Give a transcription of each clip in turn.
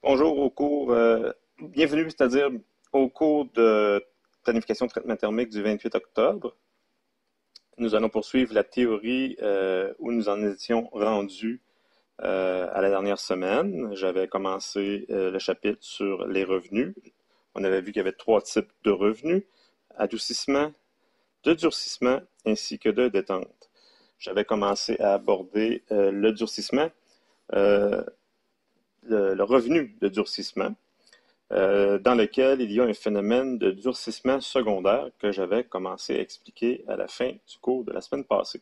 Bonjour bienvenue, c'est-à-dire au cours de planification de traitement thermique du 28 octobre. Nous allons poursuivre la théorie où nous en étions rendus à la dernière semaine. J'avais commencé le chapitre sur les revenus. On avait vu qu'il y avait trois types de revenus: adoucissement, de durcissement ainsi que de détente. J'avais commencé à aborder le durcissement, euh, le revenu de durcissement, dans lequel il y a un phénomène de durcissement secondaire que j'avais commencé à expliquer à la fin du cours de la semaine passée.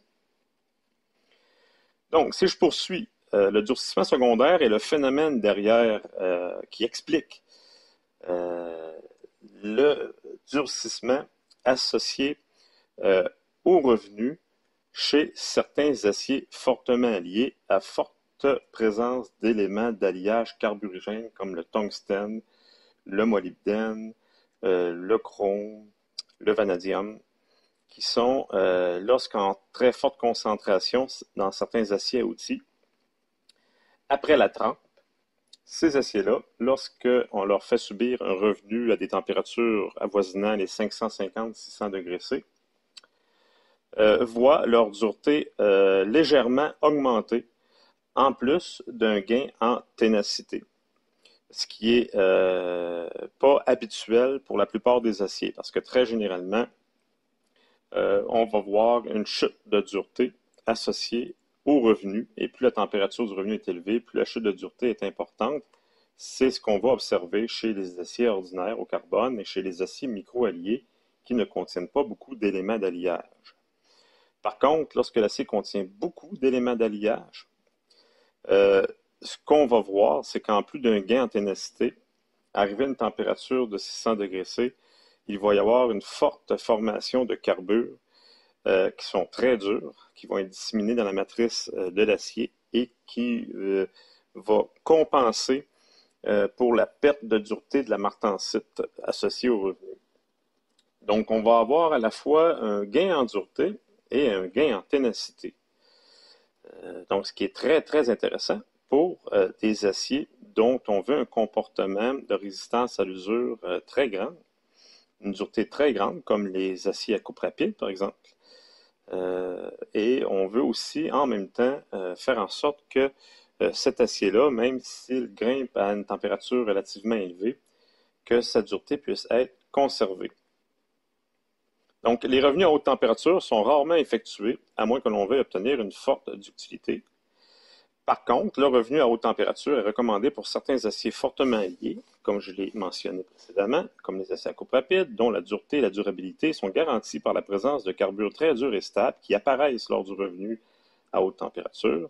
Donc, si je poursuis, le durcissement secondaire est le phénomène derrière qui explique euh, le durcissement associé euh, au revenu chez certains aciers fortement alliés à forte présence d'éléments d'alliage carburigène comme le tungstène, le molybdène, le chrome, le vanadium, qui sont, lorsqu'en très forte concentration dans certains aciers à outils, après la trempe, ces aciers-là, lorsqu'on leur fait subir un revenu à des températures avoisinant les 550-600 degrés C, voient leur dureté légèrement augmenter, en plus d'un gain en ténacité, ce qui est pas habituel pour la plupart des aciers, parce que très généralement, on va voir une chute de dureté associée au revenu, et plus la température du revenu est élevée, plus la chute de dureté est importante. C'est ce qu'on va observer chez les aciers ordinaires au carbone et chez les aciers micro-alliés qui ne contiennent pas beaucoup d'éléments d'alliage. Par contre, lorsque l'acier contient beaucoup d'éléments d'alliage, ce qu'on va voir, c'est qu'en plus d'un gain en ténacité, arrivé à une température de 600 degrés C, il va y avoir une forte formation de carbures qui sont très durs, qui vont être disséminés dans la matrice de l'acier et qui va compenser pour la perte de dureté de la martensite associée au revenu. Donc, on va avoir à la fois un gain en dureté et un gain en ténacité. Donc, ce qui est très, très intéressant pour des aciers dont on veut un comportement de résistance à l'usure très grand, une dureté très grande, comme les aciers à coupe rapide, par exemple. Et on veut aussi, en même temps, faire en sorte que cet acier-là, même s'il grimpe à une température relativement élevée, que sa dureté puisse être conservée. Donc, les revenus à haute température sont rarement effectués, à moins que l'on veuille obtenir une forte ductilité. Par contre, le revenu à haute température est recommandé pour certains aciers fortement alliés, comme je l'ai mentionné précédemment, comme les aciers à coupe rapide, dont la dureté et la durabilité sont garanties par la présence de carbures très durs et stables qui apparaissent lors du revenu à haute température.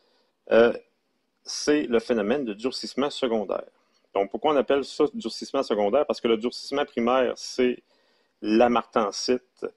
C'est le phénomène de durcissement secondaire. Donc, pourquoi on appelle ça durcissement secondaire? Parce que le durcissement primaire, c'est la martensite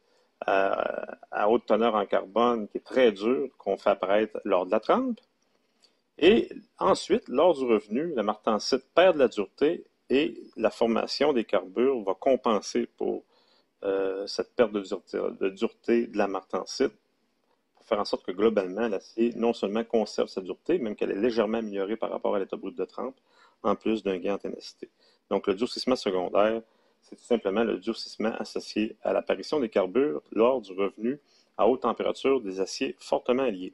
à haute teneur en carbone qui est très dure, qu'on fait apparaître lors de la trempe. Et ensuite, lors du revenu, la martensite perd de la dureté et la formation des carbures va compenser pour cette perte de dureté de la martensite pour faire en sorte que globalement, l'acier non seulement conserve sa dureté, même qu'elle est légèrement améliorée par rapport à l'état brut de trempe, en plus d'un gain en ténacité. Donc, le durcissement secondaire, c'est tout simplement le durcissement associé à l'apparition des carbures lors du revenu à haute température des aciers fortement alliés.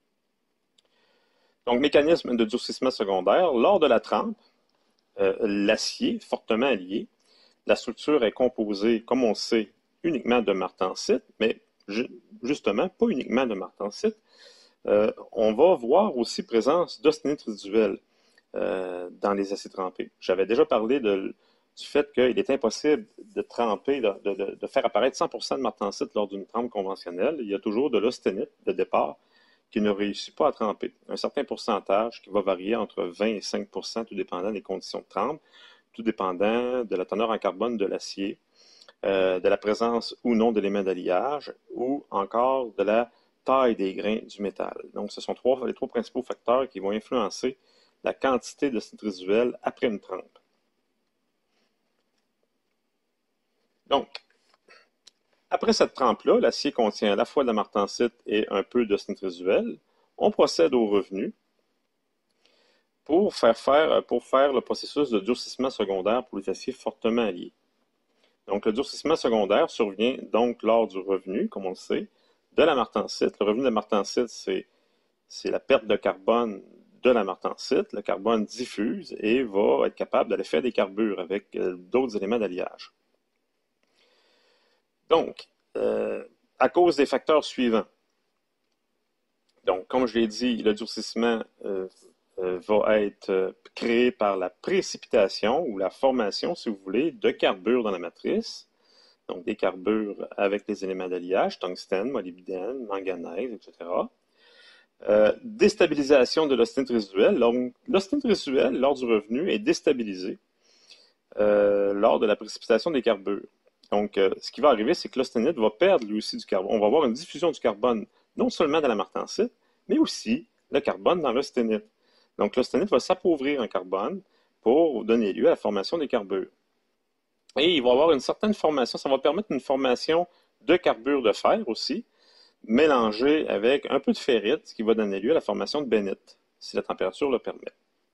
Donc, mécanisme de durcissement secondaire. Lors de la trempe, l'acier fortement allié, la structure est composée, comme on le sait, uniquement de martensite, mais justement, pas uniquement de martensite. On va voir aussi présence d'austenite résiduelle dans les aciers trempés. J'avais déjà parlé du fait qu'il est impossible de tremper, de faire apparaître 100% de martensite lors d'une trempe conventionnelle. Il y a toujours de l'austenite de départ qui ne réussit pas à tremper. Un certain pourcentage qui va varier entre 20 et 5%, tout dépendant des conditions de trempe, tout dépendant de la teneur en carbone de l'acier, de la présence ou non d'éléments d'alliage, ou encore de la taille des grains du métal. Donc, ce sont les trois principaux facteurs qui vont influencer la quantité de cette résiduelle après une trempe. Donc, après cette trempe-là, l'acier contient à la fois de la martensite et un peu d'austenite résiduelle. On procède au revenu. pour faire le processus de durcissement secondaire pour les aciers fortement alliés. Donc, le durcissement secondaire survient donc lors du revenu, comme on le sait, de la martensite. Le revenu de la martensite, c'est la perte de carbone de la martensite. Le carbone diffuse et va être capable d'aller faire des carbures avec d'autres éléments d'alliage. Donc, à cause des facteurs suivants. Donc, comme je l'ai dit, le durcissement va être créé par la précipitation ou la formation, si vous voulez, de carbures dans la matrice. Donc, des carbures avec les éléments d'alliage, tungstène, molybdène, manganèse, etc. Déstabilisation de l'austenite résiduelle. Donc, l'austenite résiduelle, lors du revenu, est déstabilisée lors de la précipitation des carbures. Donc, ce qui va arriver, c'est que l'austenite va perdre lui aussi du carbone. On va avoir une diffusion du carbone, non seulement dans la martensite, mais aussi le carbone dans l'austenite. Donc, l'austenite va s'appauvrir en carbone pour donner lieu à la formation des carbures. Et il va y avoir une certaine formation, ça va permettre une formation de carbure de fer aussi, mélangée avec un peu de ferrite, ce qui va donner lieu à la formation de bénite, si la température le permet.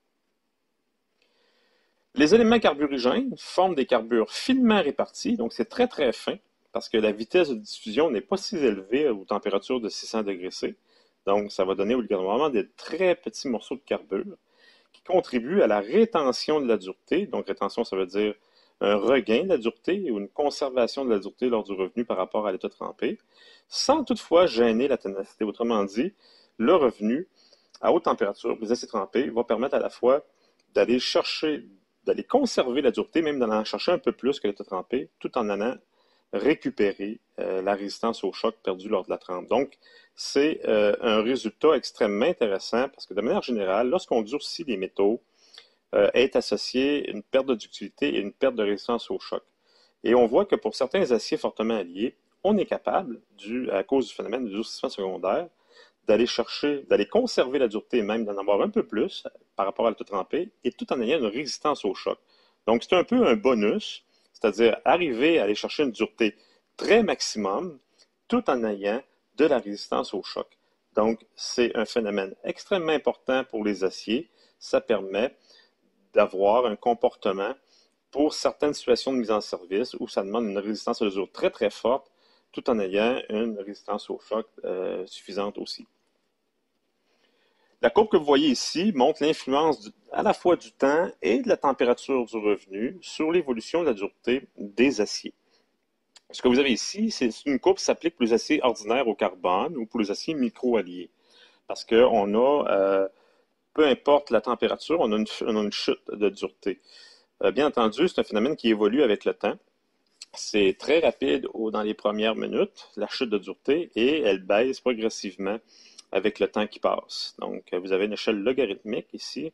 Les éléments carburigènes forment des carbures finement répartis, donc c'est très très fin, parce que la vitesse de diffusion n'est pas si élevée aux températures de 600 degrés C. Donc ça va donner obligatoirement des très petits morceaux de carbure qui contribuent à la rétention de la dureté. Donc rétention, ça veut dire un regain de la dureté ou une conservation de la dureté lors du revenu par rapport à l'état trempé, sans toutefois gêner la ténacité. Autrement dit, le revenu à haute température, les aciers trempés, va permettre à la fois d'aller conserver la dureté, même d'en chercher un peu plus que l'état trempé, tout en allant récupérer la résistance au choc perdue lors de la trempe. Donc, c'est un résultat extrêmement intéressant parce que de manière générale, lorsqu'on durcit les métaux, est associée une perte de ductilité et une perte de résistance au choc. Et on voit que pour certains aciers fortement alliés, on est capable, à cause du phénomène de durcissement secondaire, d'aller conserver la dureté et même d'en avoir un peu plus par rapport à l'état trempé, et tout en ayant une résistance au choc. Donc, c'est un peu un bonus, c'est-à-dire arriver à aller chercher une dureté très maximum, tout en ayant de la résistance au choc. Donc, c'est un phénomène extrêmement important pour les aciers. Ça permet d'avoir un comportement pour certaines situations de mise en service où ça demande une résistance à l'usure très très forte, tout en ayant une résistance au choc suffisante aussi. La courbe que vous voyez ici montre l'influence à la fois du temps et de la température du revenu sur l'évolution de la dureté des aciers. Ce que vous avez ici, c'est une courbe qui s'applique pour les aciers ordinaires au carbone ou pour les aciers micro-alliés. Parce qu'on a, peu importe la température, on a une chute de dureté. Bien entendu, c'est un phénomène qui évolue avec le temps. C'est très rapide dans les premières minutes, la chute de dureté, et elle baisse progressivement avec le temps qui passe. Donc, vous avez une échelle logarithmique ici.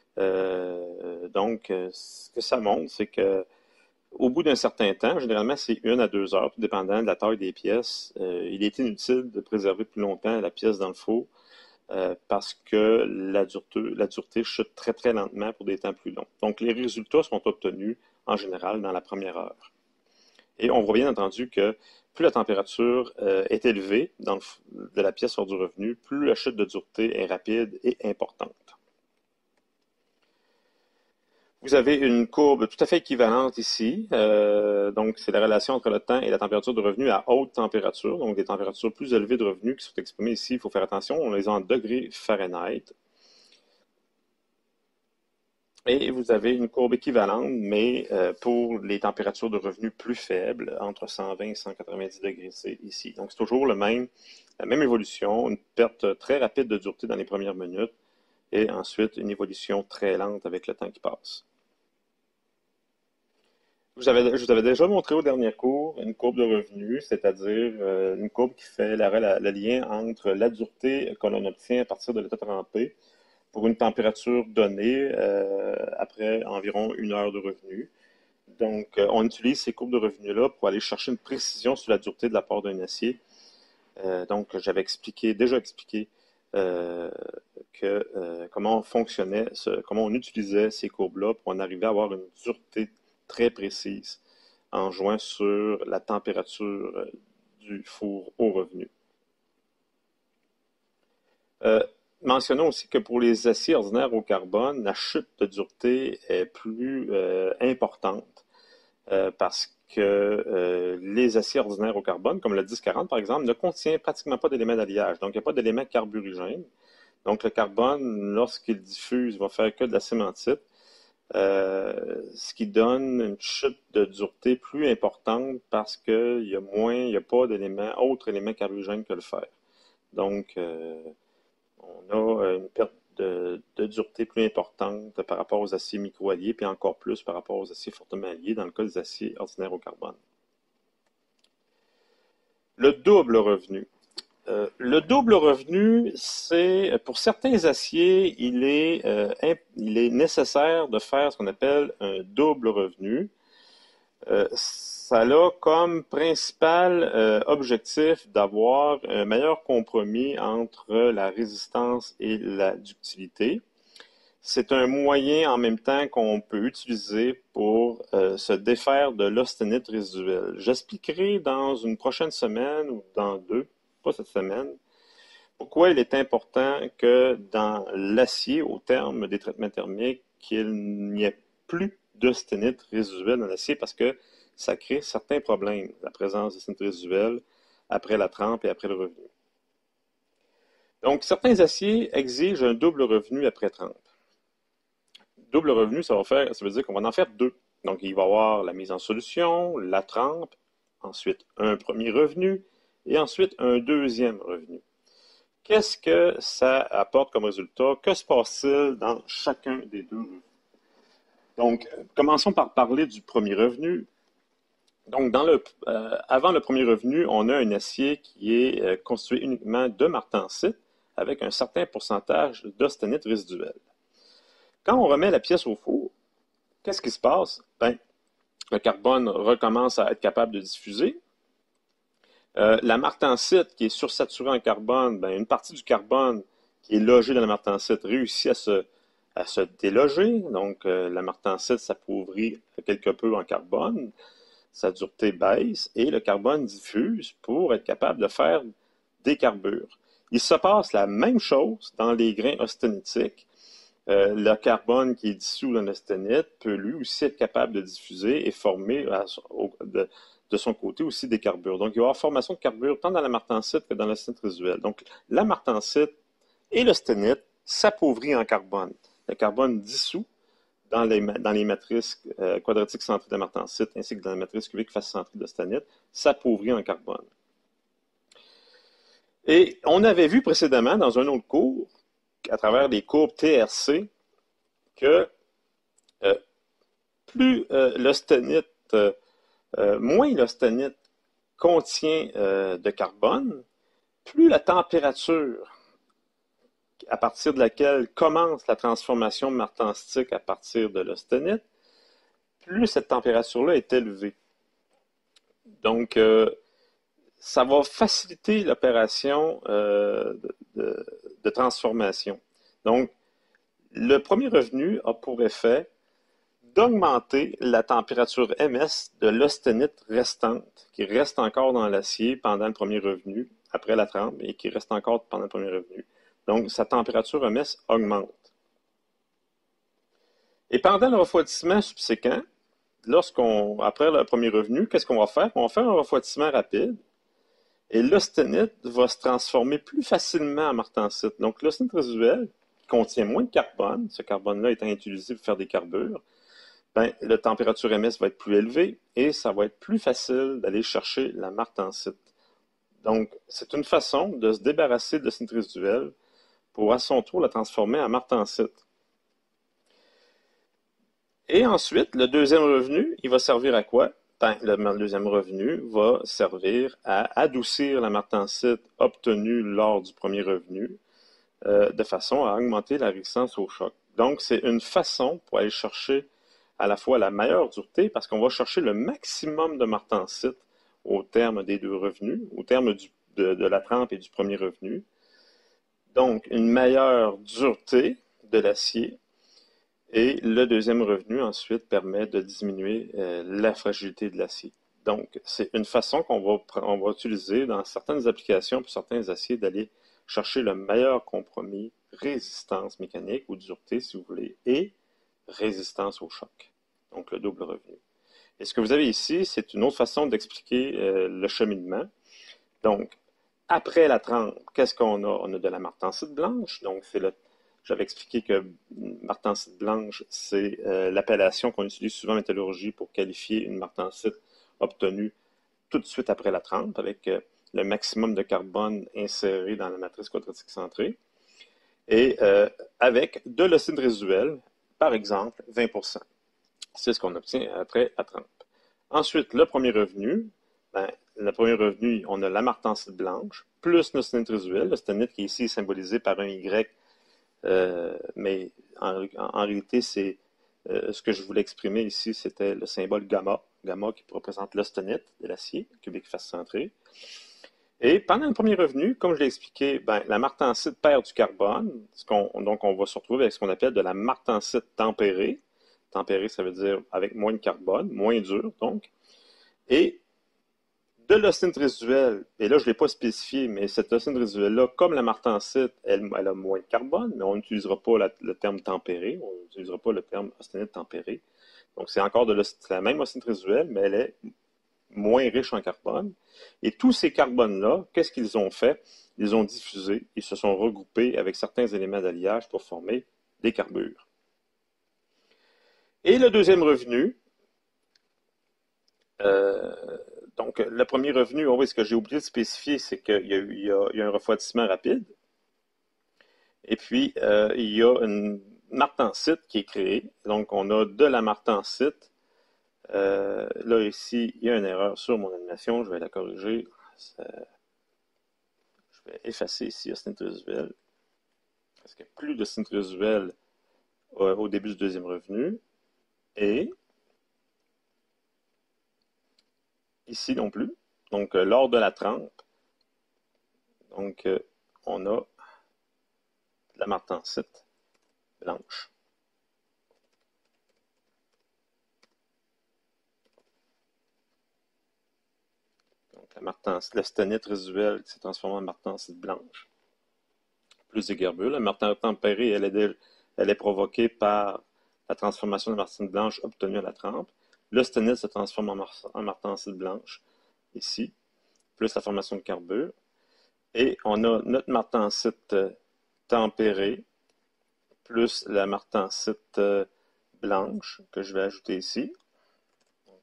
Donc, ce que ça montre, c'est que au bout d'un certain temps, généralement c'est 1 à 2 heures, tout dépendant de la taille des pièces, il est inutile de préserver plus longtemps la pièce dans le four parce que la dureté chute très très lentement pour des temps plus longs. Donc les résultats sont obtenus en général dans la première heure. Et on voit bien entendu que plus la température est élevée de la pièce hors du revenu, plus la chute de dureté est rapide et importante. Vous avez une courbe tout à fait équivalente ici. Donc, c'est la relation entre le temps et la température de revenu à haute température. Donc, des températures plus élevées de revenu qui sont exprimées ici. Il faut faire attention, on les a en degrés Fahrenheit. Et vous avez une courbe équivalente, mais pour les températures de revenu plus faibles, entre 120 et 190 degrés C ici. Donc, c'est toujours la même évolution, une perte très rapide de dureté dans les premières minutes et ensuite une évolution très lente avec le temps qui passe. Je vous avais déjà montré au dernier cours une courbe de revenu, c'est-à-dire une courbe qui fait le lien entre la dureté que l'on obtient à partir de l'état trempé pour une température donnée après environ 1 heure de revenu. Donc, on utilise ces courbes de revenu-là pour aller chercher une précision sur la dureté de la part d'un acier. Donc, j'avais déjà expliqué comment on fonctionnait, comment on utilisait ces courbes-là pour en arriver à avoir une dureté très précise en jouant sur la température du four au revenu. mentionnons aussi que pour les aciers ordinaires au carbone, la chute de dureté est plus importante parce que les aciers ordinaires au carbone, comme le 1040 par exemple, ne contient pratiquement pas d'éléments d'alliage. Donc, il n'y a pas d'éléments carburigènes. Donc, le carbone, lorsqu'il diffuse, va faire que de la cémentite, ce qui donne une chute de dureté plus importante parce qu'il y a il n'y a pas d'éléments, autres éléments carburigènes que le fer. Donc, on a une perte de dureté plus importante par rapport aux aciers micro-alliés, puis encore plus par rapport aux aciers fortement alliés dans le cas des aciers ordinaires au carbone. Le double revenu. Le double revenu, c'est pour certains aciers, il est nécessaire de faire ce qu'on appelle un double revenu. Ça a comme principal objectif d'avoir un meilleur compromis entre la résistance et la ductilité. C'est un moyen en même temps qu'on peut utiliser pour se défaire de l'austenite résiduelle. J'expliquerai dans une prochaine semaine ou dans deux, pas cette semaine, pourquoi il est important que dans l'acier, au terme des traitements thermiques, qu'il n'y ait plus d'austenite résiduelle dans l'acier parce que ça crée certains problèmes, la présence d'austenite résiduelle après la trempe et après le revenu. Donc, certains aciers exigent un double revenu après trempe. Double revenu, ça veut dire qu'on va en faire deux. Donc, il va y avoir la mise en solution, la trempe, ensuite un premier revenu et ensuite un deuxième revenu. Qu'est-ce que ça apporte comme résultat? Que se passe-t-il dans chacun des deux revenus? Donc, commençons par parler du premier revenu. Donc, avant le premier revenu, on a un acier qui est constitué uniquement de martensite avec un certain pourcentage d'austenite résiduelle. Quand on remet la pièce au four, qu'est-ce qui se passe? Ben, le carbone recommence à être capable de diffuser. La martensite qui est sursaturée en carbone, ben, une partie du carbone qui est logé dans la martensite réussit à se déloger. Donc, la martensite s'appauvrit quelque peu en carbone. Sa dureté baisse et le carbone diffuse pour être capable de faire des carbures. Il se passe la même chose dans les grains austenitiques. Le carbone qui est dissous dans l'austenite peut lui aussi être capable de diffuser et former de son côté aussi des carbures. Donc, il va y avoir formation de carbures tant dans la martensite que dans l'austenite résiduelle. Donc, la martensite et l'austenite s'appauvrit en carbone. Le carbone dissout dans les matrices quadratiques centrées de la martensite ainsi que dans la matrice cubique face centrée de l'austenite s'appauvrit en carbone. Et on avait vu précédemment dans un autre cours, à travers les courbes TRC, que plus l'austenite, moins l'austenite contient de carbone, plus la température à partir de laquelle commence la transformation martensitique à partir de l'austenite, plus cette température-là est élevée. Donc, ça va faciliter l'opération de transformation. Donc, le premier revenu a pour effet d'augmenter la température MS de l'austenite restante, qui reste encore dans l'acier pendant le premier revenu, après la trempe, et qui reste encore pendant le premier revenu. Donc, sa température MS augmente. Et pendant le refroidissement subséquent, après le premier revenu, qu'est-ce qu'on va faire? On va faire un refroidissement rapide, et l'austenite va se transformer plus facilement en martensite. Donc, l'austenite résiduelle, qui contient moins de carbone, ce carbone-là étant utilisé pour faire des carbures, ben, la température MS va être plus élevée et ça va être plus facile d'aller chercher la martensite. Donc, c'est une façon de se débarrasser de l'austenite résiduelle pour à son tour la transformer en martensite. Et ensuite, le deuxième revenu, il va servir à quoi? Ben, le deuxième revenu va servir à adoucir la martensite obtenue lors du premier revenu de façon à augmenter la résistance au choc. Donc, c'est une façon pour aller chercher à la fois la meilleure dureté parce qu'on va chercher le maximum de martensite au terme des deux revenus, au terme de la trempe et du premier revenu. Donc, une meilleure dureté de l'acier. Et le deuxième revenu, ensuite, permet de diminuer la fragilité de l'acier. Donc, c'est une façon qu'on va utiliser dans certaines applications pour certains aciers d'aller chercher le meilleur compromis résistance mécanique ou dureté, si vous voulez, et résistance au choc. Donc, le double revenu. Et ce que vous avez ici, c'est une autre façon d'expliquer le cheminement. Donc, après la trempe, qu'est-ce qu'on a? On a de la martensite blanche. Donc, j'avais expliqué que martensite blanche, c'est l'appellation qu'on utilise souvent en métallurgie pour qualifier une martensite obtenue tout de suite après la trempe, avec le maximum de carbone inséré dans la matrice quadratique centrée, et avec de l'oxyde résiduel, par exemple 20%. C'est ce qu'on obtient après la trempe. Ensuite, le premier revenu, on a la martensite blanche, plus notre sténite résiduel. Le sténite qui est ici symbolisé par un Y, mais en réalité, c'est ce que je voulais exprimer ici, c'était le symbole gamma, gamma qui représente l'austenite de l'acier, cubique face centrée. Et pendant le premier revenu, comme je l'ai expliqué, la martensite perd du carbone, donc on va se retrouver avec ce qu'on appelle de la martensite tempérée. Tempérée, ça veut dire avec moins de carbone, moins dur, donc. Et de l'austenite résiduelle, et là je ne l'ai pas spécifié, mais cette austenite résiduelle-là, comme la martensite, elle a moins de carbone, mais on n'utilisera pas le terme tempéré, on n'utilisera pas le terme austenite tempérée. Donc c'est encore la même austenite résiduelle, mais elle est moins riche en carbone. Et tous ces carbones-là, qu'est-ce qu'ils ont fait? Ils ont diffusé, ils se sont regroupés avec certains éléments d'alliage pour former des carbures. Et le deuxième revenu, donc le premier revenu, oui, ce que j'ai oublié de spécifier, c'est qu'il y a un refroidissement rapide. Et puis, il y a une martensite qui est créée. Donc, on a de la martensite. Là, ici, il y a une erreur sur mon animation. Je vais la corriger. Je vais effacer ici l'austenite résiduelle. Parce qu'il n'y a plus d'austenite résiduelle au début du deuxième revenu. Et ici non plus. Donc, lors de la trempe, donc, on a la martensite blanche. Donc, la sténite résiduelle qui s'est transformée en martensite blanche. Plus de gerbure. La martensite tempérée, elle est provoquée par la transformation de la martensite blanche obtenue à la trempe. Le sténite se transforme en martensite blanche, ici, plus la formation de carbure. Et on a notre martensite tempérée, plus la martensite blanche, que je vais ajouter ici. Donc,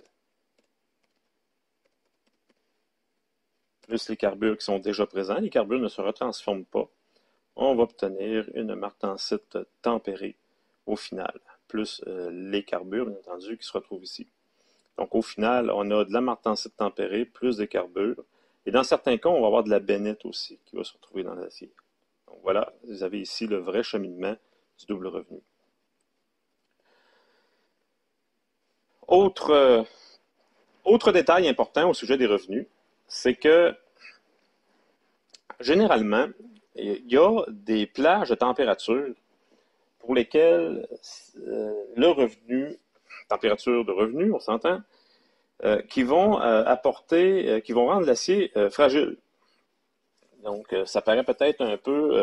plus les carbures qui sont déjà présents. Les carbures ne se retransforment pas. On va obtenir une martensite tempérée au final, plus les carbures, bien entendu, qui se retrouvent ici. Donc, au final, on a de la martensite tempérée, plus des carbures. Et dans certains cas, on va avoir de la bénite aussi, qui va se retrouver dans l'acier. Donc, voilà, vous avez ici le vrai cheminement du double revenu. Autre détail important au sujet des revenus, c'est que généralement, il y a des plages de température pour lesquelles le revenu, température de revenu, on s'entend, qui vont qui vont rendre l'acier fragile. Donc, ça paraît peut-être un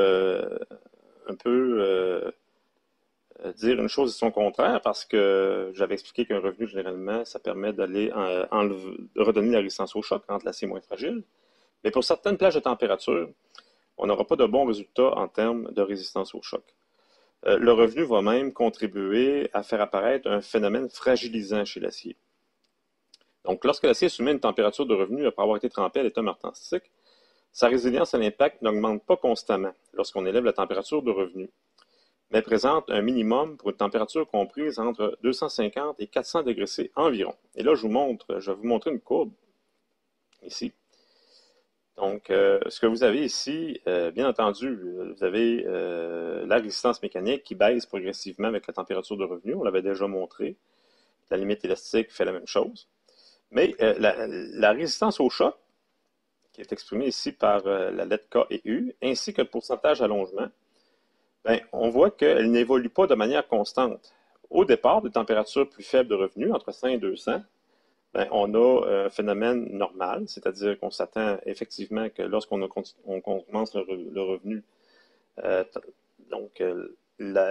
peu dire une chose et son contraire, parce que j'avais expliqué qu'un revenu, généralement, ça permet d'aller de redonner la résistance au choc, rendre l'acier moins fragile. Mais pour certaines plages de température, on n'aura pas de bons résultats en termes de résistance au choc. Le revenu va même contribuer à faire apparaître un phénomène fragilisant chez l'acier. Donc, lorsque l'acier est soumis à une température de revenu après avoir été trempé à l'état martensitique, sa résilience à l'impact n'augmente pas constamment lorsqu'on élève la température de revenu, mais présente un minimum pour une température comprise entre 250 et 400 degrés C environ. Et là, je vais vous montrer une courbe ici. Donc, ce que vous avez ici, bien entendu, vous avez la résistance mécanique qui baisse progressivement avec la température de revenu. On l'avait déjà montré. La limite élastique fait la même chose. Mais la résistance au choc, qui est exprimée ici par la lettre K et U, ainsi que le pourcentage d'allongement, on voit qu'elle n'évolue pas de manière constante. Au départ, des températures plus faibles de revenu, entre 100 et 200, on a un phénomène normal, c'est-à-dire qu'on s'attend effectivement que lorsqu'on commence le revenu,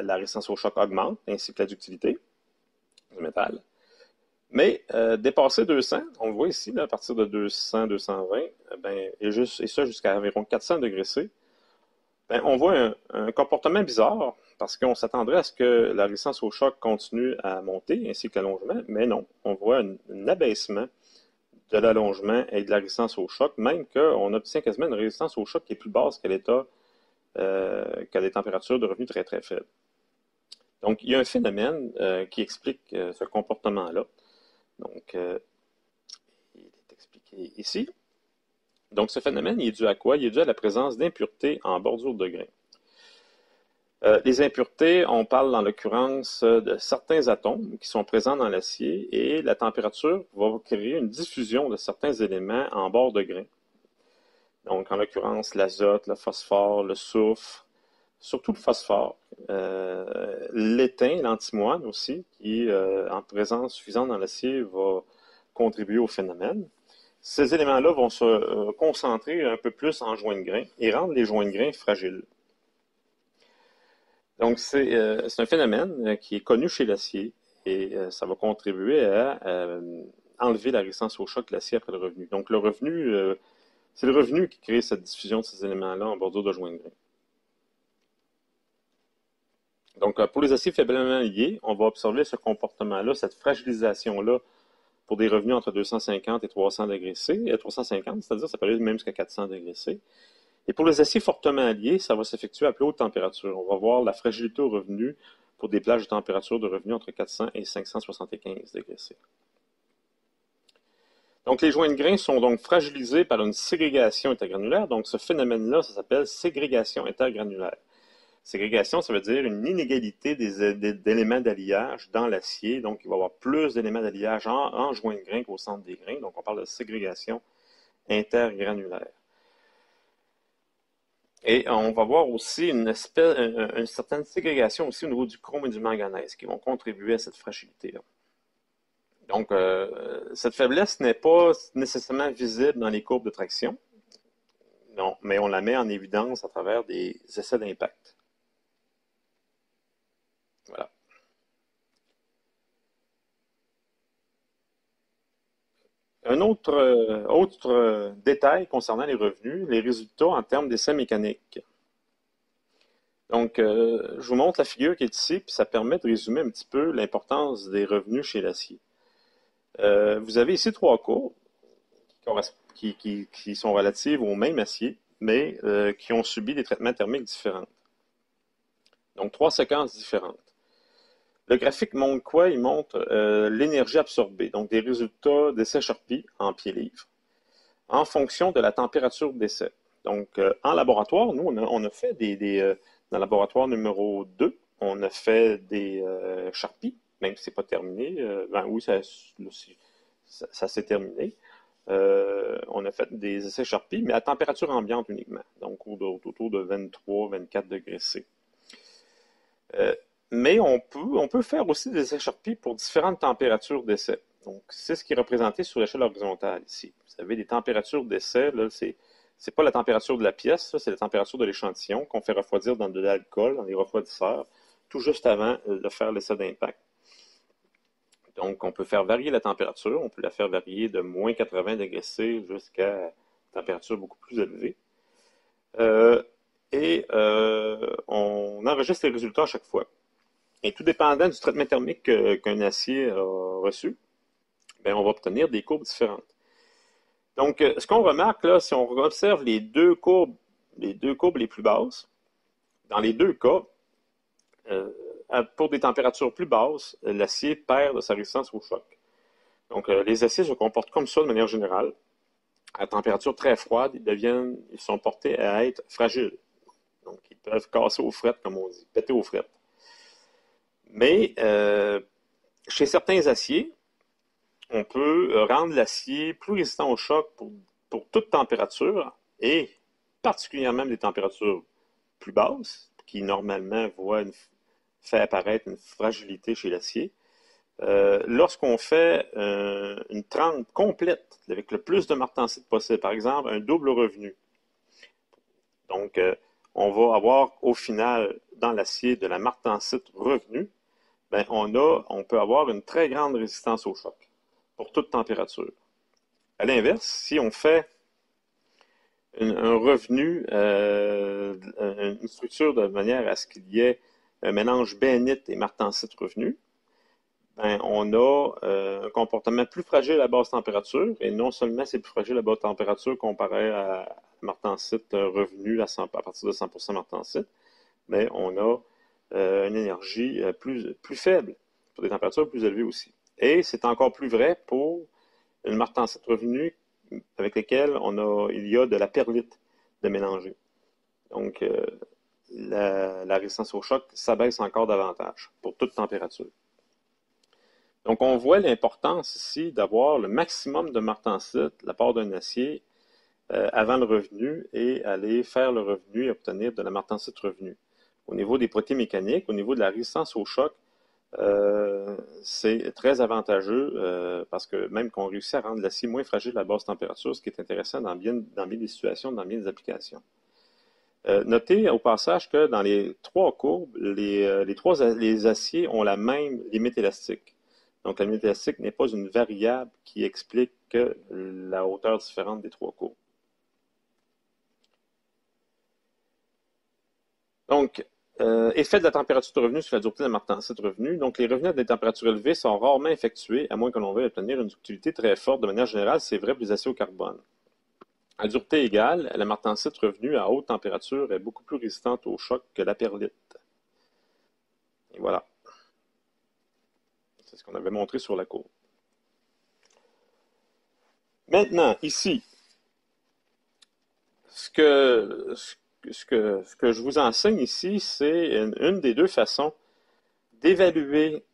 la résistance au choc augmente, ainsi que la ductilité du métal. Mais dépasser 200, on le voit ici, là, à partir de 200, 220, et ça jusqu'à environ 400 degrés C, on voit un comportement bizarre, parce qu'on s'attendrait à ce que la résistance au choc continue à monter, ainsi que l'allongement, mais non, on voit un abaissement de l'allongement et de la résistance au choc, même qu'on obtient quasiment une résistance au choc qui est plus basse qu'à des températures de revenus très très faibles. Donc, il y a un phénomène qui explique ce comportement-là. Donc, il est expliqué ici. Donc, ce phénomène, il est dû à quoi? Il est dû à la présence d'impuretés en bordure de grain. Les impuretés, on parle en l'occurrence de certains atomes qui sont présents dans l'acier et la température va créer une diffusion de certains éléments en bord de grain. Donc, en l'occurrence, l'azote, le phosphore, le soufre, surtout le phosphore, l'étain, l'antimoine aussi, qui, en présence suffisante dans l'acier, va contribuer au phénomène. Ces éléments-là vont se concentrer un peu plus en joints de grain et rendre les joints de grain fragiles. Donc, c'est un phénomène qui est connu chez l'acier et ça va contribuer à enlever la résistance au choc de l'acier après le revenu. Donc, c'est le revenu qui crée cette diffusion de ces éléments-là en bordure de joints de grain. Donc, pour les aciers faiblement liés, on va observer ce comportement-là, cette fragilisation-là pour des revenus entre 250 et 300 degrés C. Et 350, c'est-à-dire ça peut aller même jusqu'à 400 degrés C. Et pour les aciers fortement liés, ça va s'effectuer à plus haute température. On va voir la fragilité au revenu pour des plages de température de revenu entre 400 et 575 degrés C. Donc, les joints de grain sont donc fragilisés par une ségrégation intergranulaire. Donc, ce phénomène-là, ça s'appelle ségrégation intergranulaire. Ségrégation, ça veut dire une inégalité d'éléments d'alliage dans l'acier. Donc, il va y avoir plus d'éléments d'alliage en joint de grain qu'au centre des grains. Donc, on parle de ségrégation intergranulaire. Et on va voir aussi une certaine ségrégation aussi au niveau du chrome et du manganèse qui vont contribuer à cette fragilité-là. Donc, cette faiblesse n'est pas nécessairement visible dans les courbes de traction, non, mais on la met en évidence à travers des essais d'impact. Voilà. Un autre détail concernant les revenus, les résultats en termes d'essais mécaniques. Donc, je vous montre la figure qui est ici, puis ça permet de résumer un petit peu l'importance des revenus chez l'acier. Vous avez ici 3 courbes qui sont relatives au même acier, mais qui ont subi des traitements thermiques différents. Donc, 3 séquences différentes. Le graphique montre quoi? Il montre l'énergie absorbée, donc des résultats d'essais Charpy en pieds-livres, en fonction de la température d'essai. Donc, en laboratoire, nous, on a fait dans le laboratoire numéro 2, on a fait des Charpy, même si ce n'est pas terminé. Oui, ça s'est terminé. On a fait des essais Charpy, mais à température ambiante uniquement, donc autour de 23-24 degrés C. Mais on peut faire aussi des essais Charpy pour différentes températures d'essai. Donc, c'est ce qui est représenté sur l'échelle horizontale ici. Vous avez des températures d'essai, là, c'est pas la température de la pièce, c'est la température de l'échantillon qu'on fait refroidir dans de l'alcool, dans les refroidisseurs, tout juste avant de faire l'essai d'impact. Donc, on peut faire varier la température, on peut la faire varier de moins 80 degrés C jusqu'à une température beaucoup plus élevée. On enregistre les résultats à chaque fois. Et tout dépendant du traitement thermique qu'un acier a reçu, on va obtenir des courbes différentes. Donc, ce qu'on remarque là, si on observe les deux courbes les plus basses, dans les deux cas, pour des températures plus basses, l'acier perd de sa résistance au choc. Donc, les aciers se comportent comme ça de manière générale. À température très froide, ils sont portés à être fragiles. Donc, ils peuvent casser aux frettes, comme on dit, péter aux frettes. Mais chez certains aciers, on peut rendre l'acier plus résistant au choc pour toute température et particulièrement des températures plus basses, qui normalement fait apparaître une fragilité chez l'acier. Lorsqu'on fait une trempe complète avec le plus de martensite possible, par exemple un double revenu, donc on va avoir au final dans l'acier de la martensite revenue, ben on peut avoir une très grande résistance au choc pour toute température. À l'inverse, si on fait un revenu, une structure de manière à ce qu'il y ait un mélange bénite et martensite revenu, ben, on a un comportement plus fragile à basse température, et non seulement c'est plus fragile à basse température comparé à martensite revenu à partir de 100% martensite, mais on a une énergie plus faible pour des températures plus élevées aussi. Et c'est encore plus vrai pour une martensite revenue avec lesquelles il y a de la perlite de mélanger. Donc, la résistance au choc s'abaisse encore davantage pour toute température. Donc, on voit l'importance ici d'avoir le maximum de martensite, la part d'un acier, avant le revenu et aller faire le revenu et obtenir de la martensite revenue. Au niveau des propriétés mécaniques, au niveau de la résistance au choc, c'est très avantageux parce que même qu'on réussit à rendre l'acier moins fragile à basse température, ce qui est intéressant dans bien des situations, dans bien des applications. Notez au passage que dans les trois courbes, les aciers ont la même limite élastique. Donc, la limite élastique n'est pas une variable qui explique la hauteur différente des trois courbes. Donc, effet de la température de revenu sur la dureté de la martensite revenue. Donc, les revenus à des températures élevées sont rarement effectués, à moins que l'on veuille obtenir une ductilité très forte. De manière générale, c'est vrai pour les aciers au carbone. À dureté égale, la martensite revenue à haute température est beaucoup plus résistante au choc que la perlite. Et voilà. C'est ce qu'on avait montré sur la courbe. Maintenant, ici, ce que je vous enseigne ici, c'est une des deux façons d'évaluer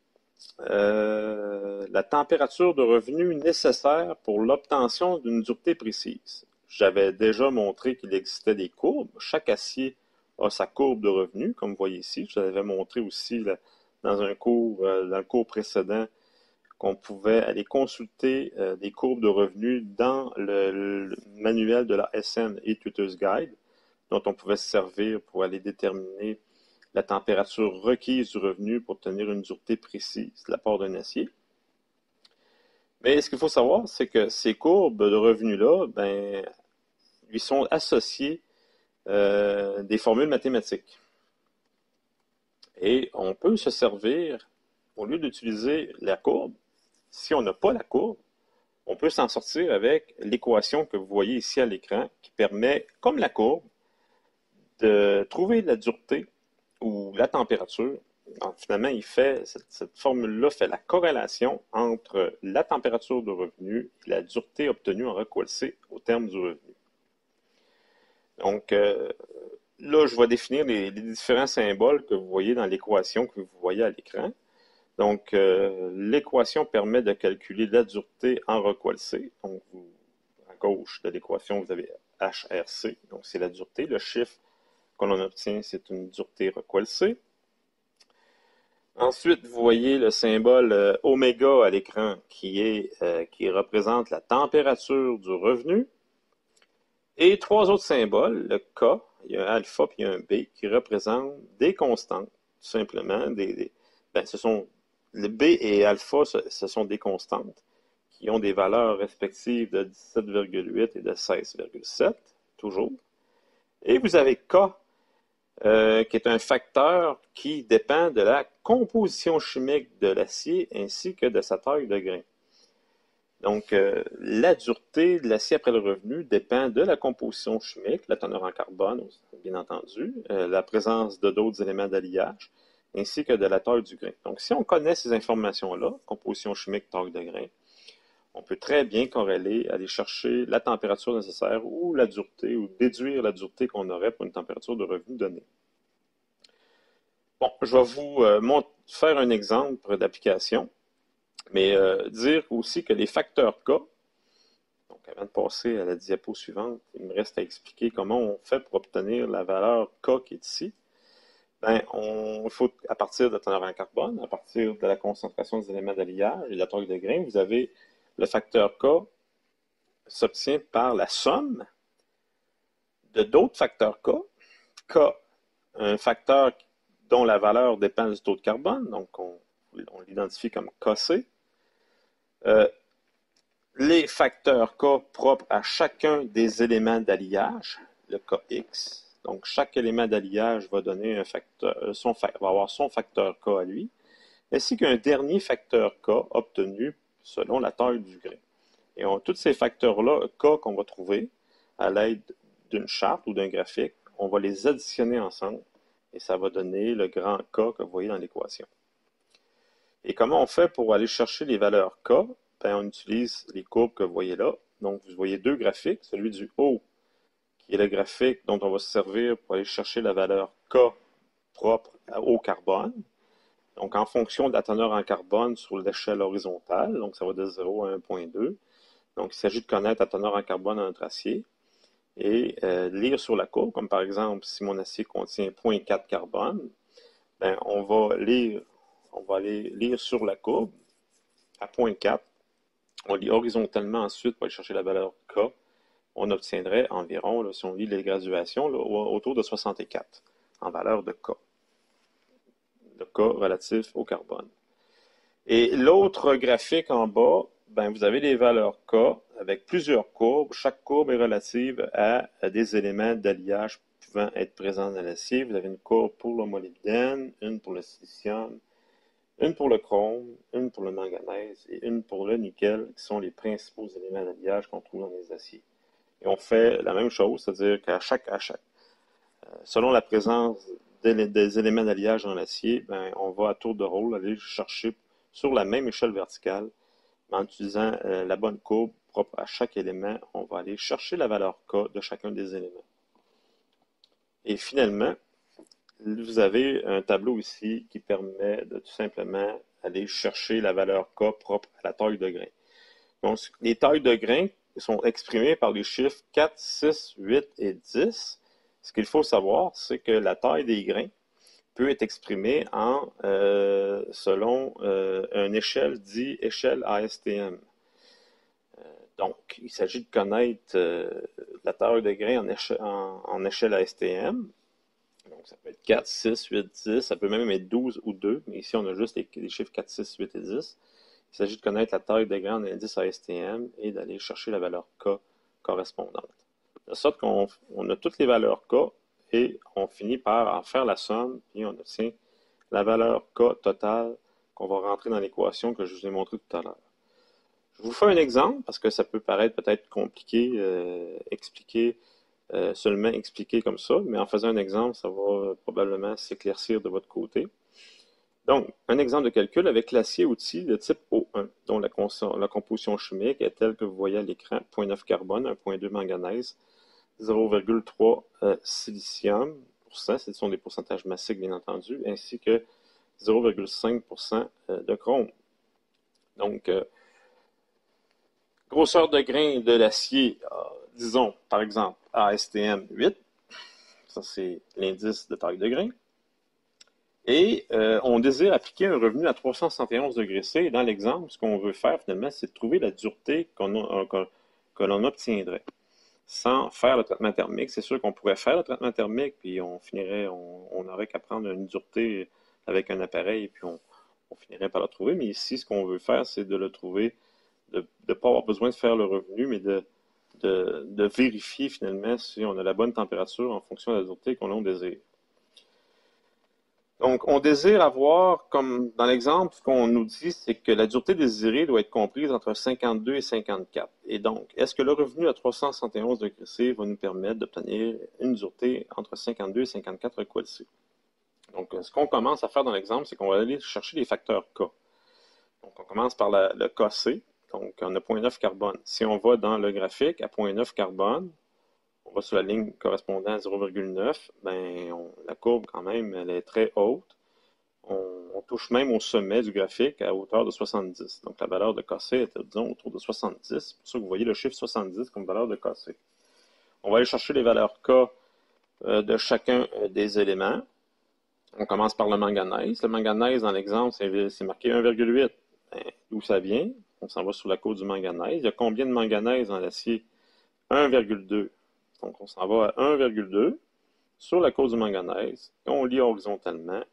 la température de revenu nécessaire pour l'obtention d'une dureté précise. J'avais déjà montré qu'il existait des courbes. Chaque acier a sa courbe de revenu, comme vous voyez ici. Je l'avais montré aussi là, dans le cours précédent, qu'on pouvait aller consulter des courbes de revenus dans le manuel de la SN et Tutor's Guide, dont on pouvait se servir pour aller déterminer la température requise du revenu pour obtenir une dureté précise de la part d'un acier. Mais ce qu'il faut savoir, c'est que ces courbes de revenus-là, ben, lui sont associées des formules mathématiques. Et on peut se servir, au lieu d'utiliser la courbe, si on n'a pas la courbe, on peut s'en sortir avec l'équation que vous voyez ici à l'écran, qui permet, comme la courbe, de trouver la dureté ou la température. Donc, finalement, cette formule-là fait la corrélation entre la température de revenu et la dureté obtenue en recoilcé au terme du revenu. Donc, là, je vais définir les différents symboles que vous voyez dans l'équation que vous voyez à l'écran. Donc, l'équation permet de calculer la dureté en recoilcé. Donc, à gauche de l'équation, vous avez HRC, donc c'est la dureté. Le chiffre qu'on en obtient, c'est une dureté recoilcée. Ensuite, vous voyez le symbole oméga à l'écran qui représente la température du revenu. Et trois autres symboles, le K, il y a un alpha puis il y a un B, qui représentent des constantes, tout simplement. Le B et alpha, ce sont des constantes qui ont des valeurs respectives de 17,8 et de 16,7, toujours. Et vous avez K, qui est un facteur qui dépend de la composition chimique de l'acier ainsi que de sa taille de grain. Donc, la dureté de l'acier après le revenu dépend de la composition chimique, la teneur en carbone, bien entendu, la présence de d'autres éléments d'alliage, ainsi que de la taille du grain. Donc, si on connaît ces informations-là, composition chimique, taille de grain, on peut très bien corréler, aller chercher la température nécessaire ou la dureté, ou déduire la dureté qu'on aurait pour une température de revenu donnée. Bon, je vais vous faire un exemple d'application, mais dire aussi que les facteurs K, donc avant de passer à la diapo suivante, il me reste à expliquer comment on fait pour obtenir la valeur K qui est ici. Ben, il faut, à partir de la teneur en carbone, à partir de la concentration des éléments d'alliage et de la taille de grain, vous avez le facteur K s'obtient par la somme de d'autres facteurs K. K, un facteur dont la valeur dépend du taux de carbone, donc on l'identifie comme KC. Les facteurs K propres à chacun des éléments d'alliage, le KX. Donc, chaque élément d'alliage va donner un facteur, va avoir son facteur K à lui, ainsi qu'un dernier facteur K obtenu selon la taille du grain. Et tous ces facteurs-là, K qu'on va trouver à l'aide d'une charte ou d'un graphique, on va les additionner ensemble et ça va donner le grand K que vous voyez dans l'équation. Et comment on fait pour aller chercher les valeurs K? Ben, on utilise les courbes que vous voyez là. Donc, vous voyez deux graphiques. Celui du haut, qui est le graphique dont on va se servir pour aller chercher la valeur K propre au carbone. Donc, en fonction de la teneur en carbone sur l'échelle horizontale, donc ça va de 0 à 1,2. Donc, il s'agit de connaître la teneur en carbone dans notre acier et lire sur la courbe, comme par exemple, si mon acier contient 0,4 carbone, ben, on va aller lire sur la courbe à 0,4. On lit horizontalement ensuite pour aller chercher la valeur K. On obtiendrait environ, là, si on lit les graduations, là, autour de 64 en valeur de K. Le K relatif au carbone. Et l'autre graphique en bas, ben, vous avez les valeurs K avec plusieurs courbes. Chaque courbe est relative à des éléments d'alliage pouvant être présents dans l'acier. Vous avez une courbe pour le molybdène, une pour le silicium, une pour le chrome, une pour le manganèse et une pour le nickel, qui sont les principaux éléments d'alliage qu'on trouve dans les aciers. Et on fait la même chose, c'est-à-dire qu'à selon la présence des éléments d'alliage dans l'acier, ben, on va à tour de rôle aller chercher sur la même échelle verticale, mais en utilisant la bonne courbe propre à chaque élément, on va aller chercher la valeur K de chacun des éléments. Et finalement, vous avez un tableau ici qui permet de tout simplement aller chercher la valeur K propre à la taille de grain. Donc, les tailles de grain sont exprimées par les chiffres 4, 6, 8 et 10. Ce qu'il faut savoir, c'est que la taille des grains peut être exprimée selon une échelle dit échelle ASTM. Donc, il s'agit de connaître la taille de grain en échelle ASTM. Donc, ça peut être 4, 6, 8, 10, ça peut même être 12 ou 2, mais ici, on a juste les chiffres 4, 6, 8 et 10. Il s'agit de connaître la taille de grain en indice ASTM et d'aller chercher la valeur K correspondante. De sorte qu'on a toutes les valeurs K et on finit par en faire la somme et on obtient la valeur K totale qu'on va rentrer dans l'équation que je vous ai montrée tout à l'heure. Je vous fais un exemple parce que ça peut paraître peut-être compliqué, seulement expliquer comme ça, mais en faisant un exemple, ça va probablement s'éclaircir de votre côté. Donc, un exemple de calcul avec l'acier-outil de type O1, dont la composition chimique est telle que vous voyez à l'écran, 0,9 carbone, 1,2 manganèse, 0,3 silicium, ce sont des pourcentages massiques bien entendu, ainsi que 0,5% de chrome. Donc, grosseur de grain de l'acier, disons par exemple ASTM 8, ça c'est l'indice de taille de grain. Et on désire appliquer un revenu à 371 degrés C. Et dans l'exemple, ce qu'on veut faire finalement, c'est de trouver la dureté que l'on obtiendrait sans faire le traitement thermique. C'est sûr qu'on pourrait faire le traitement thermique, puis on n'aurait qu'à prendre une dureté avec un appareil, et puis on finirait par la trouver. Mais ici, ce qu'on veut faire, c'est de le trouver, de ne pas avoir besoin de faire le revenu, mais de vérifier finalement si on a la bonne température en fonction de la dureté qu'on désire. Donc, on désire avoir, comme dans l'exemple, ce qu'on nous dit, c'est que la dureté désirée doit être comprise entre 52 et 54. Et donc, est-ce que le revenu à 371 degrés C va nous permettre d'obtenir une dureté entre 52 et 54 étoiles C? Donc, ce qu'on commence à faire dans l'exemple, c'est qu'on va aller chercher les facteurs K. Donc, on commence par le KC. Donc, on a 0,9 carbone. Si on va dans le graphique à 0,9 carbone, on va sur la ligne correspondant à 0,9, ben, la courbe quand même, elle est très haute. On touche même au sommet du graphique à hauteur de 70. Donc la valeur de KC est, disons, autour de 70. C'est pour ça que vous voyez le chiffre 70 comme valeur de KC. On va aller chercher les valeurs K de chacun des éléments. On commence par le manganèse. Le manganèse, dans l'exemple, c'est marqué 1,8. Ben, d'où ça vient? On s'en va sur la courbe du manganèse. Il y a combien de manganèse dans l'acier? 1,2. Donc, on s'en va à 1,2 sur la courbe du manganèse et on lit horizontalement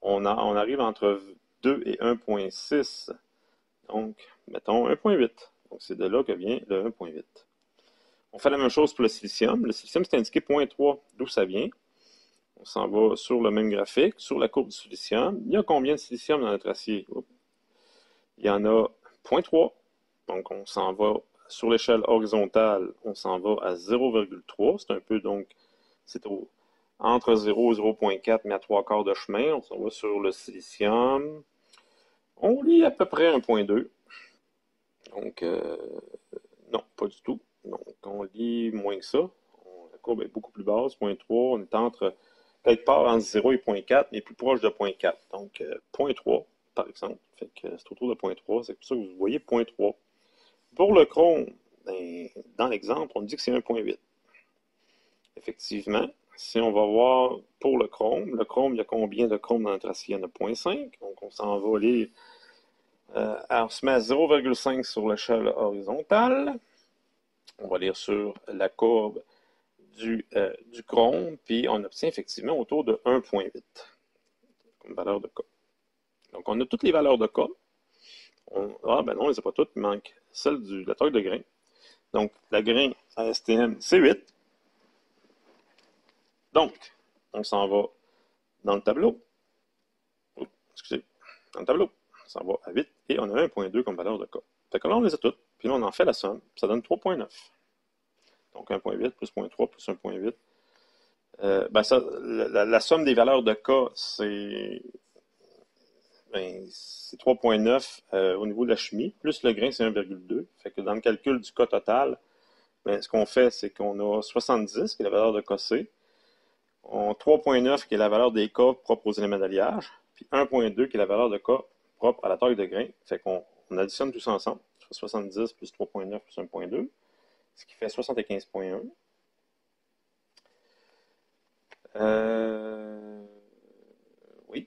on arrive entre 2 et 1,6. Donc, mettons 1,8. Donc, c'est de là que vient le 1,8. On fait la même chose pour le silicium. Le silicium, c'est indiqué 0,3. D'où ça vient? On s'en va sur le même graphique, sur la courbe du silicium. Il y a combien de silicium dans notre acier? Il y en a 0,3. Donc, on s'en va sur l'échelle horizontale, on s'en va à 0,3. C'est un peu, donc, c'est entre 0 et 0,4, mais à 3/4 de chemin. On s'en va sur le silicium. On lit à peu près 1,2. Donc, non, pas du tout. Donc, on lit moins que ça. La courbe est beaucoup plus basse, 0,3. On est entre, quelque part entre 0 et 0,4, mais plus proche de 0,4. Donc, 0,3, par exemple. Fait que c'est autour de 0,3. C'est pour ça que vous voyez 0,3. Pour le chrome, ben, dans l'exemple, on dit que c'est 1,8. Effectivement, si on va voir pour le chrome, il y a combien de chrome dans notre acier? Il y en a 0,5. Donc, on s'en va aller. On se met à 0,5 sur l'échelle horizontale. On va lire sur la courbe du chrome, puis on obtient effectivement autour de 1,8 comme valeur de K. Donc, on a toutes les valeurs de K. Ben non, on ne les a pas toutes, il manque celle de la taille de grain. Donc, la grain à STM, c'est 8. Donc, on s'en va dans le tableau. Excusez, dans le tableau. On s'en va à 8 et on a 1,2 comme valeur de K. Fait que là, on les a toutes. Puis là, on en fait la somme. Ça donne 3,9. Donc, 1,8 plus 0,3 plus 1,8. Ben ça, la somme des valeurs de K, c'est 3,9 au niveau de la chimie, plus le grain, c'est 1,2. Fait que dans le calcul du K total, ben, ce qu'on fait, c'est qu'on a 70, qui est la valeur de KC, 3,9, qui est la valeur des K propres aux éléments d'alliage, puis 1,2, qui est la valeur de K propre à la taille de grain. Fait qu'on additionne tout ça ensemble. 70 plus 3,9 plus 1,2, ce qui fait 75,1. Oui.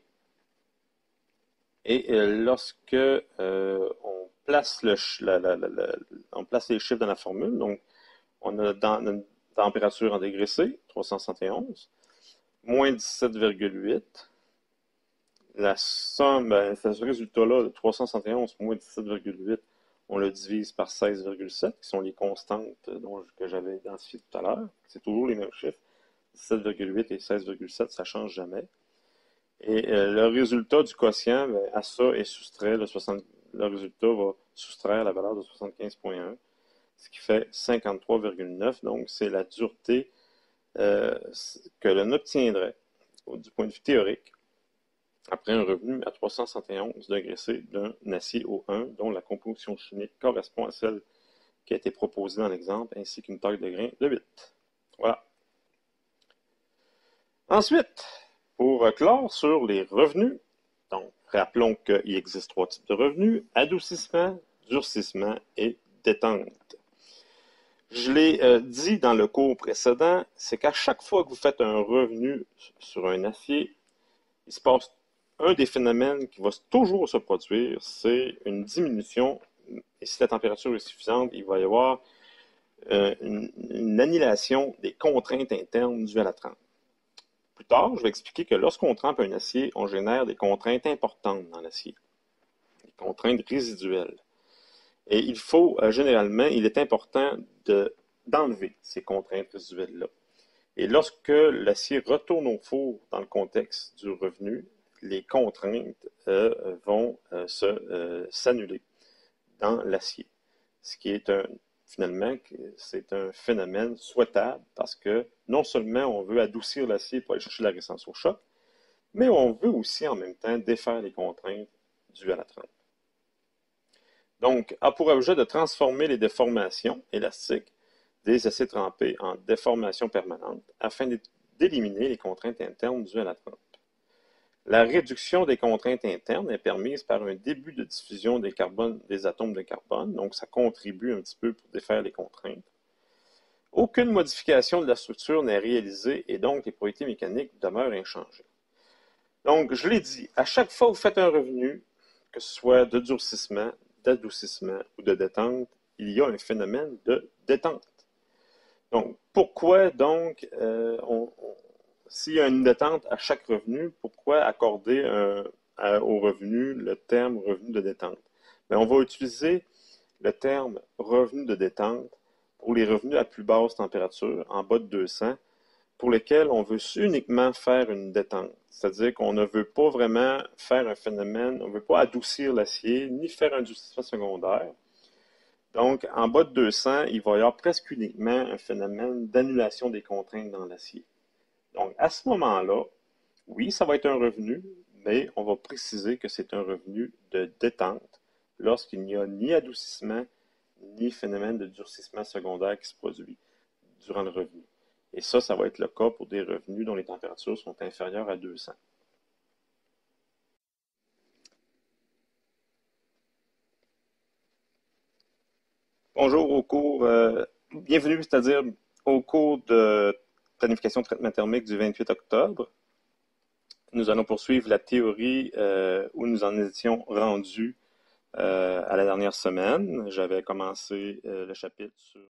Et lorsque on place les chiffres dans la formule, donc on a dans une température en degrés C, 371, moins 17,8. La somme, ce résultat-là de 371 moins 17,8, on le divise par 16,7, qui sont les constantes que j'avais identifiées tout à l'heure. C'est toujours les mêmes chiffres. 17,8 et 16,7, ça ne change jamais. Et le résultat du quotient, à ça est soustrait, le résultat va soustraire la valeur de 75,1, ce qui fait 53,9. Donc, c'est la dureté que l'on obtiendrait du point de vue théorique après un revenu à 371 degrés C d'un acier O1 dont la composition chimique correspond à celle qui a été proposée dans l'exemple, ainsi qu'une taille de grain de 8. Voilà. Ensuite, pour clore sur les revenus, donc rappelons qu'il existe 3 types de revenus, adoucissement, durcissement et détente. Je l'ai dit dans le cours précédent, c'est qu'à chaque fois que vous faites un revenu sur un acier, il se passe un des phénomènes qui va toujours se produire, c'est une diminution, et si la température est suffisante, il va y avoir une annihilation des contraintes internes dues à la trempe. Plus tard, je vais expliquer que lorsqu'on trempe un acier, on génère des contraintes importantes dans l'acier, des contraintes résiduelles. Et il faut, généralement, il est important d'enlever ces contraintes résiduelles-là. Et lorsque l'acier retourne au four dans le contexte du revenu, les contraintes vont s'annuler dans l'acier. Ce qui est finalement, c'est un phénomène souhaitable parce que non seulement on veut adoucir l'acier pour aller chercher la résistance au choc, mais on veut aussi en même temps défaire les contraintes dues à la trempe. Donc, a pour objet de transformer les déformations élastiques des aciers trempés en déformation permanente afin d'éliminer les contraintes internes dues à la trempe. La réduction des contraintes internes est permise par un début de diffusion des atomes de carbone, donc ça contribue un petit peu pour défaire les contraintes. Aucune modification de la structure n'est réalisée et donc les propriétés mécaniques demeurent inchangées. Donc, je l'ai dit, à chaque fois que vous faites un revenu, que ce soit de durcissement, d'adoucissement ou de détente, il y a un phénomène de détente. Donc, pourquoi donc s'il y a une détente à chaque revenu, pourquoi accorder au revenu le terme revenu de détente? Bien, on va utiliser le terme revenu de détente pour les revenus à plus basse température, en bas de 200, pour lesquels on veut uniquement faire une détente. C'est-à-dire qu'on ne veut pas vraiment faire un phénomène, on ne veut pas adoucir l'acier, ni faire un durcissement secondaire. Donc, en bas de 200, il va y avoir presque uniquement un phénomène d'annulation des contraintes dans l'acier. Donc, à ce moment-là, oui, ça va être un revenu, mais on va préciser que c'est un revenu de détente lorsqu'il n'y a ni adoucissement, ni phénomène de durcissement secondaire qui se produit durant le revenu. Et ça va être le cas pour des revenus dont les températures sont inférieures à 200. Bonjour bienvenue, c'est-à-dire au cours de planification de traitement thermique du 28 octobre. Nous allons poursuivre la théorie où nous en étions rendus à la dernière semaine. J'avais commencé le chapitre sur